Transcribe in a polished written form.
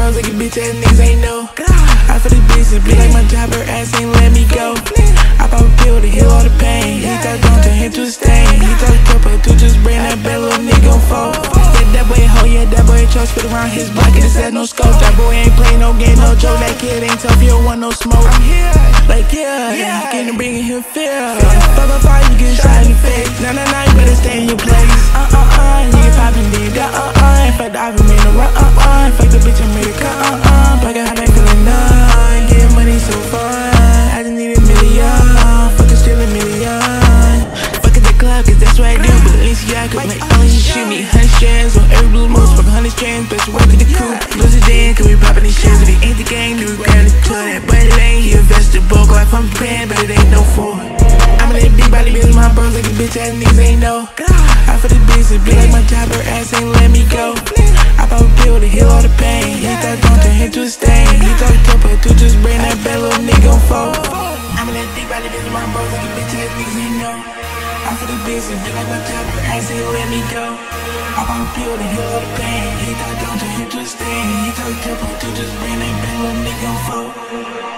bros like a bitch ass niggas ain't know. I feel this bitch is bleed like my job, her ass ain't let me go. I pop a pill to heal all the pain. He thought don't turn him to a stain. He thought couple to just bring that bad little nigga on fold. Yeah, that boy a hoe, yeah, that boy a choke. Spit around his block, it says no scope. That boy ain't play no game, no joke. That kid ain't tough, he don't want no smoke. Like yeah, getting bringing him fear. Fuck up fire, you get shot in the face. Nah, you better stay in your place. Nigga poppin' deep, fuck the Ivy, made no run, fuck the bitch, I made it cut, Fuck it, how they feelin' none. Getting money so fun, I just need a million. Fuck it, still a million. Fuck at the club, cause that's what I do. But at least I could make all you shoot me. 100 strands on every blue moon, fuck 100 strands, best work at the coupe. Lose it then, cause we poppin' these shares. If it ain't the gang, then we grab the tour. That buddy lane, he a vegetable, go out from Japan, but it ain't no four. I'm in that big body bitch, my bros like a bitch ass niggas ain't know. I feel this bitch is bleed like my job, her ass ain't let me go. I pop a pill to heal all the pain. He thought don't turn him to a stain. He thought couple to just bring that bad little nigga on fold. I'm in that big body bitch, my bros like a bitch ass niggas ain't know. I feel this bitch is bleed like my job, her ass ain't let me go. I pop a pill to heal all the pain. He thought don't turn him to a stain. He thought couple to just bring that bad little nigga on fold.